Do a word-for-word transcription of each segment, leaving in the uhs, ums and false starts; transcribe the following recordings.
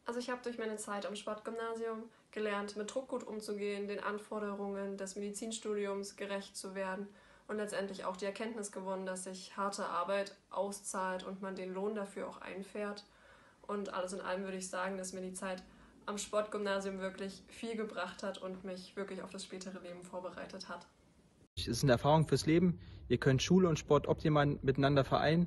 Also ich habe durch meine Zeit am Sportgymnasium gelernt, mit Druck gut umzugehen, den Anforderungen des Medizinstudiums gerecht zu werden und letztendlich auch die Erkenntnis gewonnen, dass sich harte Arbeit auszahlt und man den Lohn dafür auch einfährt. Und alles in allem würde ich sagen, dass mir die Zeit am Sportgymnasium wirklich viel gebracht hat und mich wirklich auf das spätere Leben vorbereitet hat. Es ist eine Erfahrung fürs Leben. Ihr könnt Schule und Sport optimal miteinander vereinen.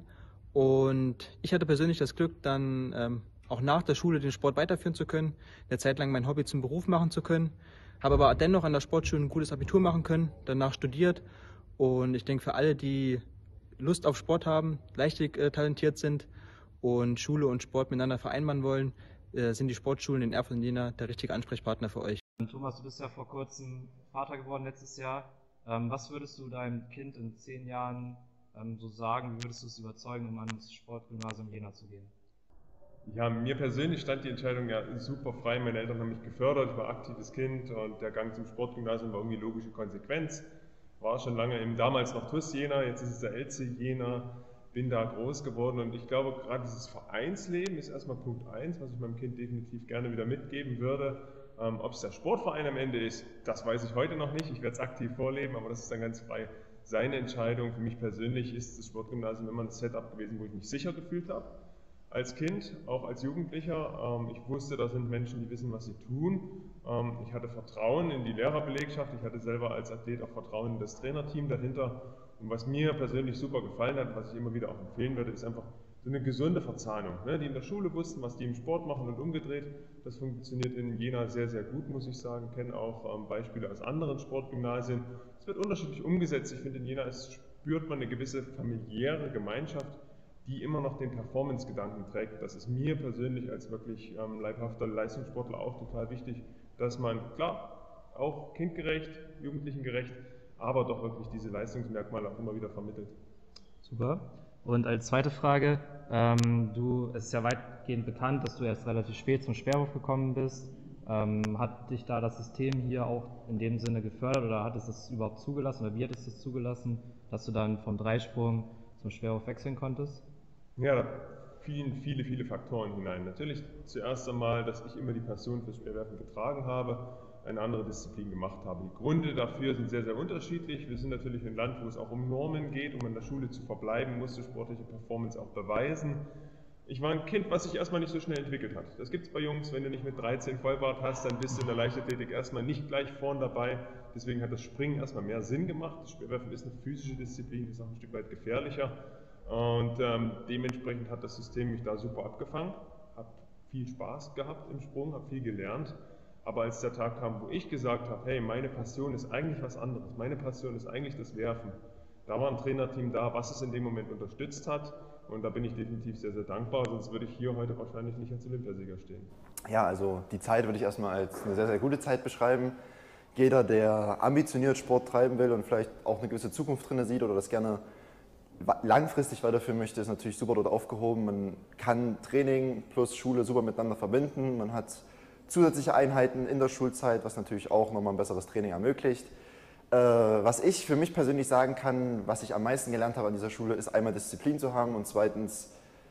Und ich hatte persönlich das Glück, dann ähm, auch nach der Schule den Sport weiterführen zu können, eine Zeit lang mein Hobby zum Beruf machen zu können, habe aber dennoch an der Sportschule ein gutes Abitur machen können, danach studiert. Und ich denke, für alle, die Lust auf Sport haben, leichtig äh, talentiert sind und Schule und Sport miteinander vereinbaren wollen, äh, sind die Sportschulen in Erfurt und Jena der richtige Ansprechpartner für euch. Thomas, du bist ja vor kurzem Vater geworden letztes Jahr. Ähm, was würdest du deinem Kind in zehn Jahren ähm, so sagen? Wie würdest du es überzeugen, um ans Sportgymnasium Jena zu gehen? Ja, mir persönlich stand die Entscheidung ja super frei. Meine Eltern haben mich gefördert, ich war aktives Kind und der Gang zum Sportgymnasium war irgendwie logische Konsequenz. War schon lange im damals noch TuS Jena, jetzt ist es der L C Jena, bin da groß geworden und ich glaube, gerade dieses Vereinsleben ist erstmal Punkt eins, was ich meinem Kind definitiv gerne wieder mitgeben würde. Ähm, ob es der Sportverein am Ende ist, das weiß ich heute noch nicht. Ich werde es aktiv vorleben, aber das ist dann ganz frei seine Entscheidung. Für mich persönlich ist das Sportgymnasium immer ein Setup gewesen, wo ich mich sicher gefühlt habe. Als Kind, auch als Jugendlicher. Ähm, ich wusste, da sind Menschen, die wissen, was sie tun. Ähm, ich hatte Vertrauen in die Lehrerbelegschaft. Ich hatte selber als Athlet auch Vertrauen in das Trainerteam dahinter. Und was mir persönlich super gefallen hat, was ich immer wieder auch empfehlen würde, ist einfach so eine gesunde Verzahnung. Ne? Die in der Schule wussten, was die im Sport machen und umgedreht. Das funktioniert in Jena sehr, sehr gut, muss ich sagen. Ich kenne auch ähm, Beispiele aus anderen Sportgymnasien. Es wird unterschiedlich umgesetzt. Ich finde, in Jena ist, spürt man eine gewisse familiäre Gemeinschaft, die immer noch den Performance-Gedanken trägt. Das ist mir persönlich als wirklich ähm, leibhafter Leistungssportler auch total wichtig, dass man, klar, auch kindgerecht, jugendlichengerecht, aber doch wirklich diese Leistungsmerkmale auch immer wieder vermittelt. Super. Und als zweite Frage, ähm, du, es ist ja weitgehend bekannt, dass du erst relativ spät zum Speerwurf gekommen bist. Ähm, hat dich da das System hier auch in dem Sinne gefördert oder hat es das überhaupt zugelassen oder wie hat es das zugelassen, dass du dann vom Dreisprung zum Speerwurf wechseln konntest? Ja, da fielen viele, viele Faktoren hinein. Natürlich zuerst einmal, dass ich immer die Passion fürs Speerwerfen getragen habe, eine andere Disziplin gemacht habe. Die Gründe dafür sind sehr, sehr unterschiedlich. Wir sind natürlich ein Land, wo es auch um Normen geht, um in der Schule zu verbleiben, musste sportliche Performance auch beweisen. Ich war ein Kind, was sich erstmal nicht so schnell entwickelt hat. Das gibt es bei Jungs, wenn du nicht mit dreizehn Vollbart hast, dann bist du in der Leichtathletik erstmal nicht gleich vorn dabei. Deswegen hat das Springen erstmal mehr Sinn gemacht. Das Speerwerfen ist eine physische Disziplin, ist auch ein Stück weit gefährlicher. Und ähm, dementsprechend hat das System mich da super abgefangen, habe viel Spaß gehabt im Sprung, habe viel gelernt. Aber als der Tag kam, wo ich gesagt habe, hey, meine Passion ist eigentlich was anderes, meine Passion ist eigentlich das Werfen, da war ein Trainerteam da, was es in dem Moment unterstützt hat. Und da bin ich definitiv sehr, sehr dankbar, sonst würde ich hier heute wahrscheinlich nicht als Olympiasieger stehen. Ja, also die Zeit würde ich erstmal als eine sehr, sehr gute Zeit beschreiben. Jeder, der ambitioniert Sport treiben will und vielleicht auch eine gewisse Zukunft drin sieht oder das gerne langfristig weiterführen möchte, ist natürlich super dort aufgehoben. Man kann Training plus Schule super miteinander verbinden. Man hat zusätzliche Einheiten in der Schulzeit, was natürlich auch nochmal ein besseres Training ermöglicht. Äh, was ich für mich persönlich sagen kann, was ich am meisten gelernt habe an dieser Schule, ist einmal Disziplin zu haben und zweitens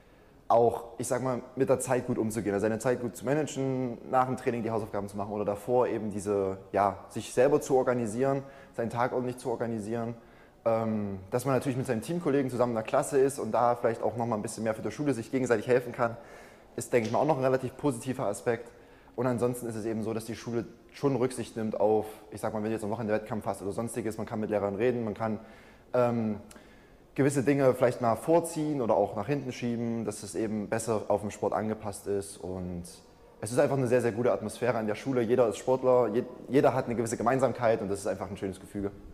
auch, ich sag mal, mit der Zeit gut umzugehen, also seine Zeit gut zu managen, nach dem Training die Hausaufgaben zu machen oder davor eben diese, ja, sich selber zu organisieren, seinen Tag ordentlich zu organisieren. Ähm, dass man natürlich mit seinen Teamkollegen zusammen in der Klasse ist und da vielleicht auch nochmal ein bisschen mehr für die Schule sich gegenseitig helfen kann, ist, denke ich mal, auch noch ein relativ positiver Aspekt. Und ansonsten ist es eben so, dass die Schule schon Rücksicht nimmt auf, ich sag mal, wenn du jetzt am Wochenende Wettkampf hast oder sonstiges, man kann mit Lehrern reden, man kann ähm, gewisse Dinge vielleicht mal vorziehen oder auch nach hinten schieben, dass es eben besser auf den Sport angepasst ist. Und es ist einfach eine sehr, sehr gute Atmosphäre an der Schule. Jeder ist Sportler, jeder hat eine gewisse Gemeinsamkeit und das ist einfach ein schönes Gefüge.